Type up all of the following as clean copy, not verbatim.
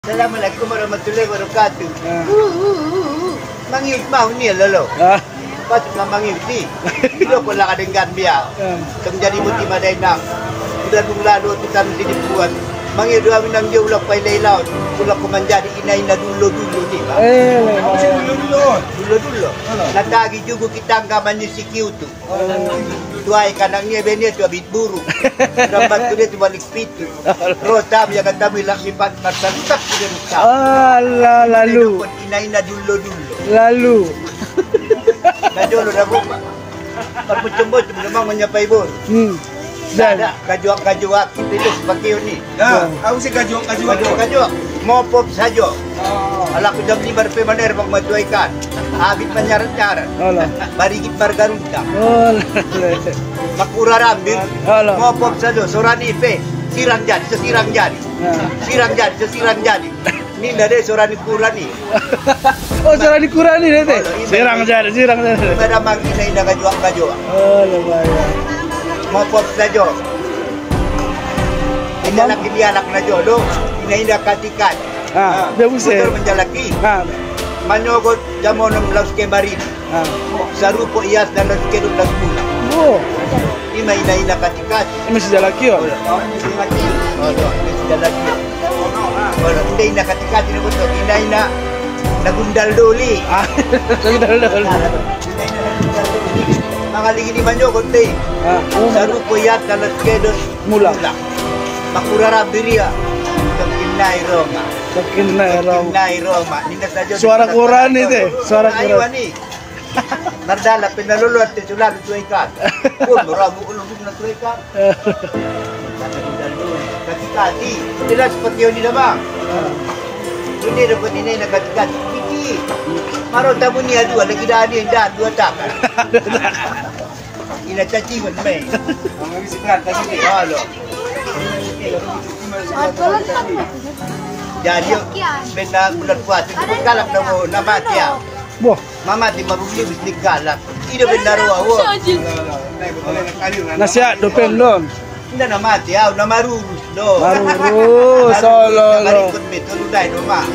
Assalamualaikum warahmatullahi wabarakatuh. Mangiut mau ni lolo. Pas mangiut ni. Bila pun lah dengan dia. Terjadi muti madainang. Sudah lalu kita mesti dibuat. Mangiut dua minang dia ulah pai laut. Ulah ko menjadi ina dulu ni. Dulu. Natagi juga kita ngaman si kiu tu. Tuai kanangnya benia tu abit buru. Rambat tu dia tu balik pitu. Rotam yang kata bilang sifat marsan tak dia rusak. Allah lalu. Ina dulu. Lalu. Dah dulu dah buka. Perpucum-pucum memang menyapai bor. Ada kajuak itu sebagai ni. Aku sih kajuak. Mau pop saja. Alah ku jam 5 rupiah maner bang matuaikan. Habis menyarat-nyarat. Barigit margarunta. Makura rambil. Mau pop saja. Sorani pe. Sirang jadi. Sirang jadi. Ni dah deh sorani kurani. Oh sorani kurani deh. Sirang jadi. Pada mang ini dah kajuak. Oh lumayan. Mau pop saja. Ini laki dia anak na jodoh. Ini dah katikan. Dia usai. Betul menjalaki. Manyogot jamon laus kemarin. Sarupo ias dan laus kedut laus pula. Oh. Ini ina katikan. Ini masih jalaki oh. Masih jalaki. Kalau ina katikan ini betul. Ina nagundal doli. Nagundal. Mangaligi di manyogot deh. Sarupo ias dan laus kedut mula. Makurara biria. Kekinai Roma. Suara Quran itu, suara Quran. Nardala pinalulot ti sulan tu ikan. Pun ramu ulung na tu ikan. Kati-kati, tidak seperti yang di bang. Ini dapat ini nak kati-kati. Iki. Maro tamu ni dua lagi dah ni dah dua tak. Ina caci pun mai. Ang isipan kasi Halo. Jadi benda bulan puasa itu galak namo nama dia. Boh, Mama di maruli bisnik galak. Ida benda ruawo. nasihat dopen don. Ida nama dia, nama rurus do. Marurus, solo. Marikut betul dai do ma.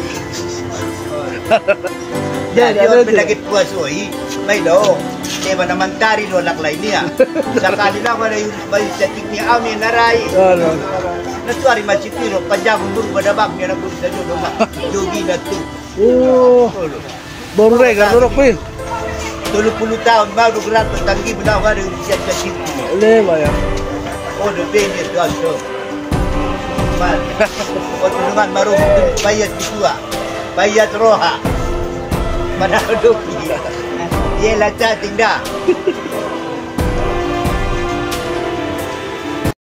Jadi benda kit puasa oi, mai do. Tema naman tari do lak lain dia. Sakali lang wala yung bayi cetik ni amin narai. Natuari macipiro panjang buru badabak ni anak sa jodo ma. Jogi na tu. Oh. Baru garorok pin. 30 tahun baru gerak bertanggi benar ada usia kecil. Leva ya. Oh, the bene tu aso. Mal. Oh, dengan baru bayat tua. Bayat roha. Mana doki. Ye laca tinda.